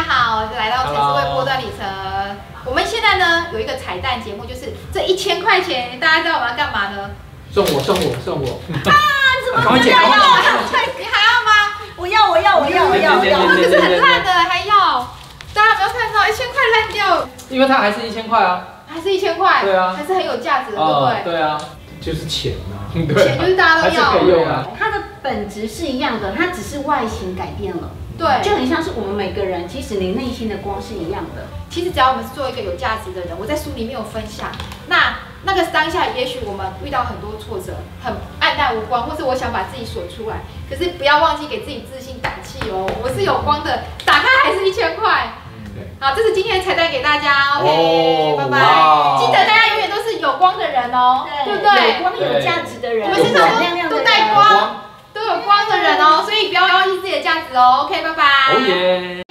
好，来到城市微波段旅程。我们现在呢有一个彩蛋节目，就是这1000块钱，大家知道我们要干嘛呢？ 送我！ 啊，你怎么还要？你还要吗？ 我要！ 这是很烂的，还要？大家有没有看到1000块烂掉？ 因为它还是1000块啊。 还是1000块？ 对啊， 还是很有价值的，对不对？ 对啊，就是钱啊， 钱就是大家都要， 还是可以用啊。 它的本质是一样的，它只是外形改变了。 对， 就很像是我们每个人，其实你内心的光是一样的。 其实只要我们是做一个有价值的人，我在书里面有分享，那个当下，也许我们遇到很多挫折，很黯淡无光，或是我想把自己锁出来，可是不要忘记给自己自信打气哦，我是有光的，打开还是1000块。好，这是今天的彩蛋给大家 ，OK， 拜拜。记得大家永远都是有光的人哦，对不对？ 有光有价值的人， 我们身上都带光， 光都有光的人哦，所以不要忘记自己的价值哦，OK， 拜拜。